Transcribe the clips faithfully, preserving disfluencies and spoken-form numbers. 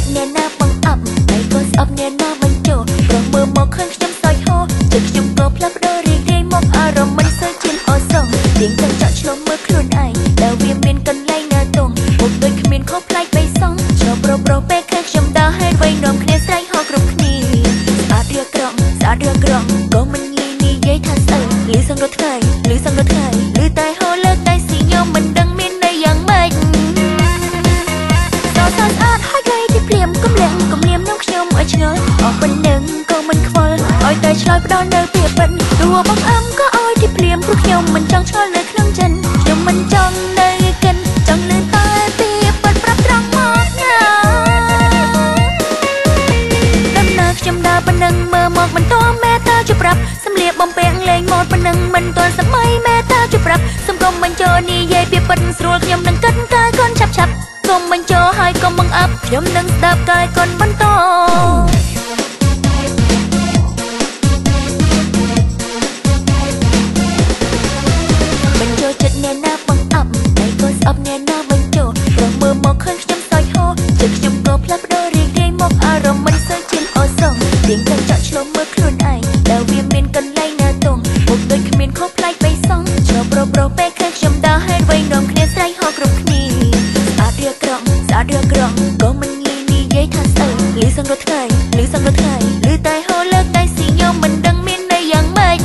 แน่นาบังอับในก็สอบแน่นาบังโจรอมือมองข้างខ្ញុំសอยហោจึกខ្ញុំក៏ផ្លាស់ប្ដូររីករាយមកអារម្មណ៍មិនសូវជាអសងទៀងតែចាក់ឆ្លងមើលខ្លួនឯងដែលវាមានកន្លែងណាទងមុខដូចគ្មានខុសប្លែកបីសងឆ្លងប្រុសប្រុសពេលខាងខ្ញុំដើរហេតុវៃនាំគ្នាស្រែកហៅគ្រប់គ្នាស្អាតរៀបក្រំស្អាតរៀបក្រំក៏មិនលីនិយាយថាស្អីលឺសង្រត់ថ្ងៃលឺសង្រត់ថ្ងៃលឺតែហៅលើតែស៊ីញោមមិនដឹងមានន័យយ៉ាងម៉េចស្អាតហើយគេទីភ្លាមកំលៀងកំលៀមនឹងខ្ញុំឲ្យឆ្ងល់អស់ប៉ុណ្ណឹងក៏មិនខ្វល់ឲ្យតែឆ្លើយផ្ដល់នៅពាក្យពិតទោះបងអឹមក៏ឲ្យទីភ្លាមព្រោះខ្ញុំមិនចង់ឆ្ងល់នៅក្នុងចិនខ្ញុំមិនចង់នៅកិនចង់លើតែពាក្យពិតប្រាប់ត្រង់មកណាដំណើរខ្ញុំដើរប៉ុណ្ណឹងមើលមកមិនតមេតាជប្រាប់សំលៀកបំពាក់លេងម៉ូដប៉ុណ្ណឹងមិនទាន់សម័យមេតាជប្រាប់សុំកុំបញ្ចូលនិយាយពាក្យពិតស្រួលខ្ញុំនឹងកិនកាយកូនឆាប់ឆាប់កុំបញ្ចូលហើយកុំបង្អាប់ខ្ញុំនឹងស្ដាប់កាយកូនបន្តបញ្ចូលចិត្តអ្នកណាបង្អាប់តែក៏ស្អប់អ្នកណាបញ្ចូលរងមើលមកឃើញខ្ញុំសอยហោចិត្តខ្ញុំក៏ផ្លាស់ប្ដូររីករាយមកអារម្មណ៍មិនសូវជាអសងទៀងតែចាក់ឆ្លងមើលខ្លួនឯងដែលវាមានកន្លែងណាទងមុខដូចគ្មានខុសប្លែកបីសងឆ្លងប្រុសប្រុសពេលឃើញខ្ញុំដើរហេតុវៃនាំគ្នាស្រែកហៅគ្រប់គ្នាស្អាតរៀបក្រំស្អាតរៀបក្រំក៏មិនលីនិយាយថាស្អីលឺសង្រត់ថ្ងៃលឺសង្រត់ថ្ងៃលឺតែហៅលើតែស៊ីញោមមិនដឹងមានន័យយ៉ាងម៉េច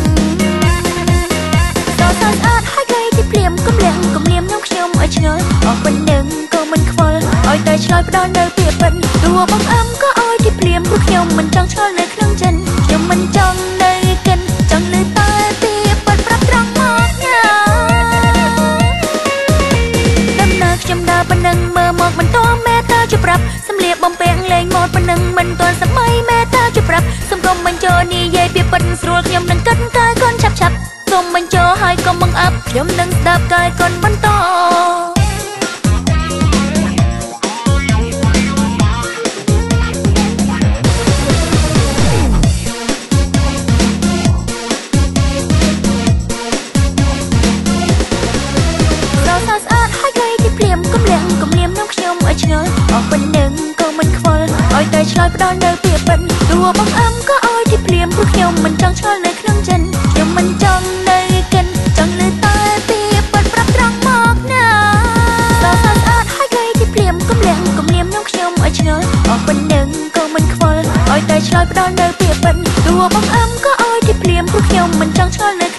ស្អាតស្អាតហើយគេទីភ្លាមកំលៀងកំលៀមនឹងខ្ញុំឲ្យឆ្ងល់អស់ប៉ុណ្ណឹងក៏មិនខ្វល់ឲ្យតែឆ្លើយផ្ដល់នៅពាក្យពិតទោះបងអឹមក៏ឲ្យទីភ្លាមព្រោះខ្ញុំមិនចង់ឆ្ងល់នៅក្នុងចិនខ្ញុំមិនចង់នៅកិនចង់លើតែពាក្យពិតប្រាប់ត្រង់មកណាដំណើរខ្ញុំដើរប៉ុណ្ណឹងមើលមកមិនតមេតាជប្រាប់សំលៀកបំពាក់លេងម៉ូដប៉ុណ្ណឹងមិនទាន់សម័យមេតាជប្រាប់សុំកុំបញ្ចូលនិយាយពាក្យពិតស្រួលខ្ញុំនឹងកិនកាយកូនឆាប់ឆាប់កុំបញ្ចូលហើយកុំបង្អាប់ខ្ញុំនឹងស្ដាប់កាយកូនបន្តកំលៀមនឹងខ្ញុំឲ្យឆ្ងល់អស់ប៉ុណ្ណឹងក៏មិនខ្វល់ឲ្យតែឆ្លើយផ្ដល់នៅពាក្យពិតទោះបងអឹមក៏ឲ្យទីភ្លាមព្រោះខ្ញុំមិនចង់ឆ្ងល់នៅក្នុងចិនខ្ញុំមិនចង់នៅកិនចង់លើតែពាក្យពិតប្រាប់ត្រង់មកណាស្អាតស្អាតហើយគេទីភ្លាមកំលៀងកំលៀមនឹងខ្ញុំឲ្យឆ្ងល់អស់ប៉ុណ្ណឹងក៏មិនខ្វល់ឲ្យតែឆ្លើយផ្ដល់នៅពាក្យពិតទោះបងអឹមក៏ឲ្យទីភ្លាមព្រោះខ្ញុំមិនចង់ឆ្ងល់នៅ